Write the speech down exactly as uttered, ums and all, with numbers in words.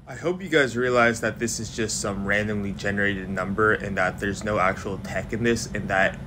I hope you guys realize that this is just some randomly generated number and that there's no actual tech in this and that